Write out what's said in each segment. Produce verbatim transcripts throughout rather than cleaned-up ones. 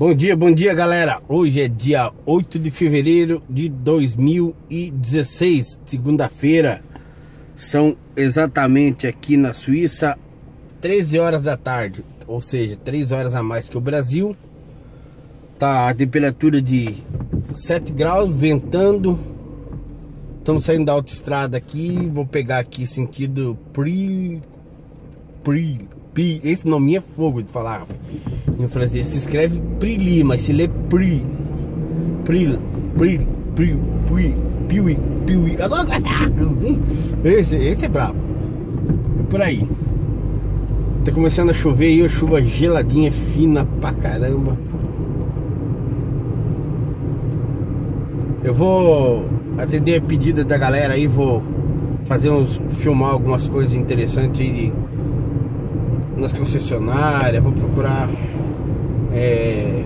Bom dia, bom dia galera. Hoje é dia oito de fevereiro de dois mil e dezesseis, segunda-feira. São exatamente aqui na Suíça treze horas da tarde, ou seja, três horas a mais que o Brasil. Tá a temperatura de sete graus, ventando. Estamos saindo da autoestrada aqui. Vou pegar aqui sentido Pril, Pril, Pril. Esse nome é fogo de falar em francês. Se escreve Prili, mas se lê Pril, Pril, Pril, Pril, Pril, Piuí, Piuí. Agora esse, esse é brabo. É por aí. Tá começando a chover aí, a chuva geladinha, fina pra caramba. Eu vou atender a pedida da galera aí, vou fazer uns, filmar algumas coisas interessantes aí de, nas concessionárias, vou procurar é,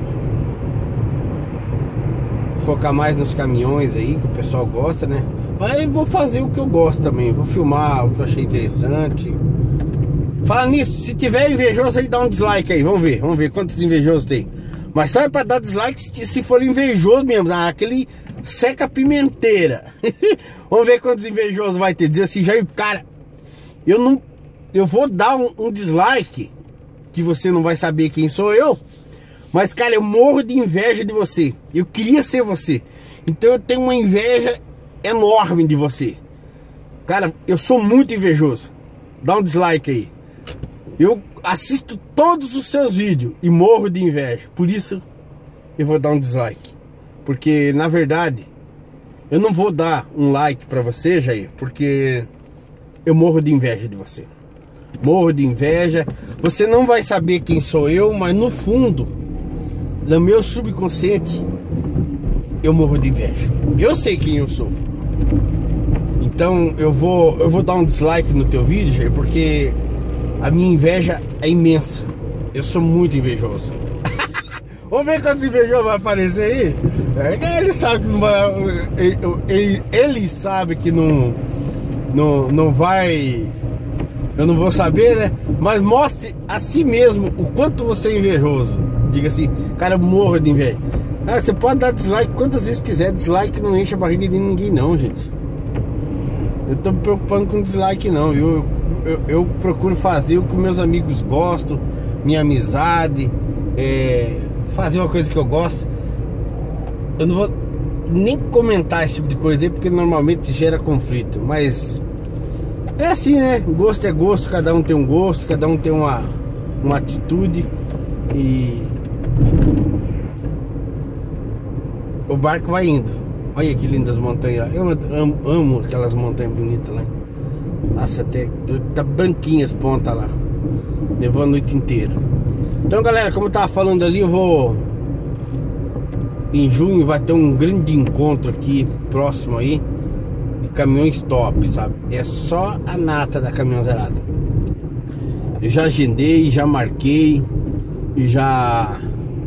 focar mais nos caminhões aí, que o pessoal gosta, né? Mas vou fazer o que eu gosto também, vou filmar o que eu achei interessante. Fala nisso, se tiver invejoso aí, dá um dislike aí, vamos ver, vamos ver quantos invejosos tem. Mas só é pra dar dislike se, se for invejoso mesmo, ah, aquele seca pimenteira. Vamos ver quantos invejosos vai ter. Diz assim, Jair, cara, eu não, eu vou dar um, um dislike que você não vai saber quem sou eu, mas cara, eu morro de inveja de você. Eu queria ser você, então eu tenho uma inveja enorme de você. Cara, eu sou muito invejoso. Dá um dislike aí. Eu assisto todos os seus vídeos e morro de inveja. Por isso eu vou dar um dislike. Porque na verdade eu não vou dar um like pra você, Jair, porque eu morro de inveja de você. Morro de inveja. Você não vai saber quem sou eu, mas no fundo, no meu subconsciente, eu morro de inveja. Eu sei quem eu sou. Então eu vou, eu vou dar um dislike no teu vídeo, Jair, porque a minha inveja é imensa. Eu sou muito invejoso. Vamos ver quantos invejosos vai aparecer aí. É, ele sabe que não vai. Ele, ele, ele sabe que não, não, não vai. Eu não vou saber, né? Mas mostre a si mesmo o quanto você é invejoso. Diga assim, cara, morra de inveja. Ah, você pode dar dislike quantas vezes quiser. Dislike não enche a barriga de ninguém, não, gente. Eu tô me preocupando com dislike, não. Eu, eu, eu procuro fazer o que meus amigos gostam, minha amizade, é, fazer uma coisa que eu gosto. Eu não vou nem comentar esse tipo de coisa aí, porque normalmente gera conflito. Mas é assim, né? Gosto é gosto, cada um tem um gosto, cada um tem uma, uma atitude. E o barco vai indo. Olha que lindas montanhas. Eu amo, amo aquelas montanhas bonitas lá. Nossa, até tá branquinha as pontas lá. Levou a noite inteira. Então galera, como eu tava falando ali, eu vou... Em junho vai ter um grande encontro aqui próximo aí de caminhões top, sabe? É só a nata da caminhonzeirada. Eu já agendei, já marquei, já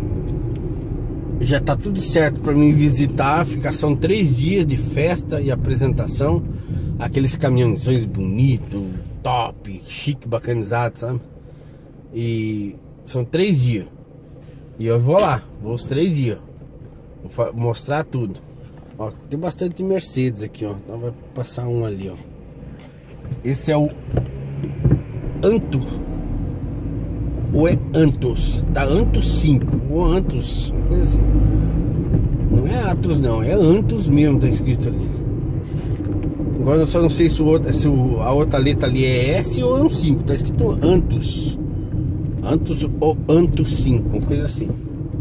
já tá tudo certo para mim visitar. Ficar, são três dias de festa e apresentação. Aqueles caminhões bonitos, top, chique, bacanizados, sabe? E são três dias. E eu vou lá, vou os três dias. Vou mostrar tudo. Ó, tem bastante Mercedes aqui, ó. Então vai passar um ali, ó. Esse é o Anto. Ou é Antos? Tá Antos cinco. Ou Antos, uma coisa assim. Não é Atos não, é Antos mesmo, tá escrito ali. Agora eu só não sei se, o outro, se o, a outra letra ali é S ou é um cinco. Tá escrito Antos. Antos ou Antos cinco, uma coisa assim.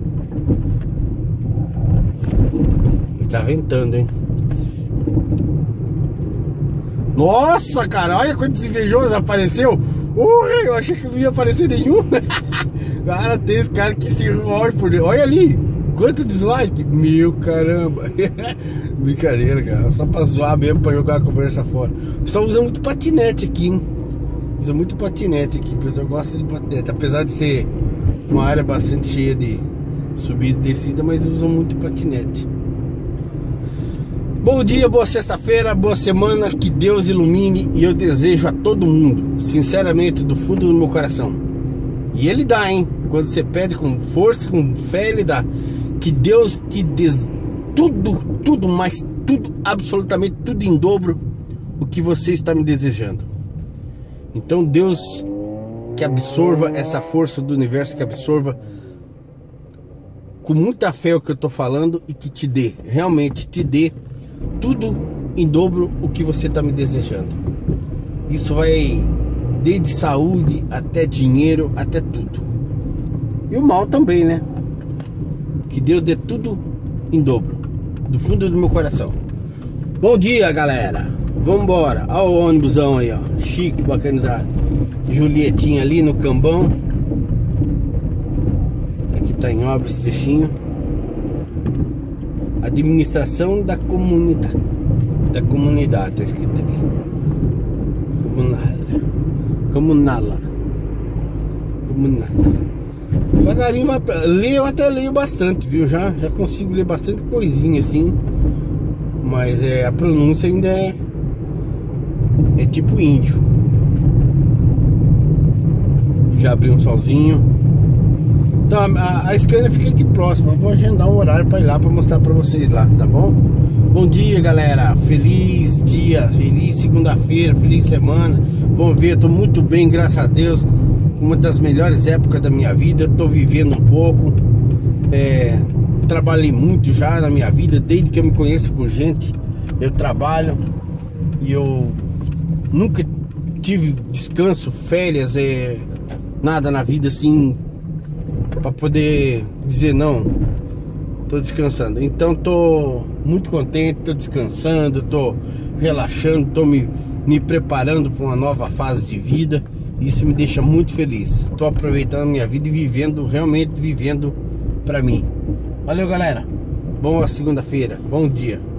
Tá ventando, hein? Nossa, cara, olha quantos invejosos apareceu. Uh, eu achei que não ia aparecer nenhum. Cara, tem esse cara que se rola por Deus. Olha ali, quanto dislike. Meu caramba. Brincadeira, cara, só pra zoar mesmo, pra jogar a conversa fora. O pessoal usa muito patinete aqui, hein? Usa muito patinete aqui, o pessoal gosta de patinete. Apesar de ser uma área bastante cheia de subida e descida, mas usam muito patinete. Bom dia, boa sexta-feira, boa semana, que Deus ilumine. E eu desejo a todo mundo, sinceramente, do fundo do meu coração, E Ele dá, hein? Quando você pede com força, com fé, Ele dá. Que Deus te dê tudo, tudo, mas tudo, absolutamente tudo em dobro o que você está me desejando. Então Deus que absorva essa força do universo, que absorva com muita fé o que eu estou falando e que te dê, realmente te dê tudo em dobro o que você está me desejando. Isso vai desde saúde até dinheiro, até tudo. E o mal também, né? Que Deus dê tudo em dobro, do fundo do meu coração. Bom dia, galera. Vambora. Olha o ônibusão aí, ó. Chique, bacanizado. Julietinha ali no Cambão. Aqui tá em obra esse trechinho. Administração da comunidade. Da comunidade, tá escrito ali. Comunala. Comunala. Comunala. Devagarinho vai pra... ler, eu até leio bastante, viu? Já, já consigo ler bastante coisinha assim. Mas é, a pronúncia ainda é É tipo índio. Já abriu um solzinho. Então a, a Scania fica aqui próxima. Eu vou agendar um horário para ir lá para mostrar para vocês lá, tá bom? Bom dia, galera. Feliz dia, feliz segunda-feira, feliz semana. Vamos ver, eu tô muito bem, graças a Deus. Uma das melhores épocas da minha vida. Eu tô vivendo um pouco. É, trabalhei muito já na minha vida. Desde que eu me conheço por gente, eu trabalho. E eu nunca tive descanso, férias, é, nada na vida assim para poder dizer não, tô descansando. Então tô muito contente, tô descansando, tô relaxando, tô me, me preparando para uma nova fase de vida. Isso me deixa muito feliz. Tô aproveitando a minha vida e vivendo, realmente vivendo para mim. Valeu, galera. Boa segunda-feira, bom dia.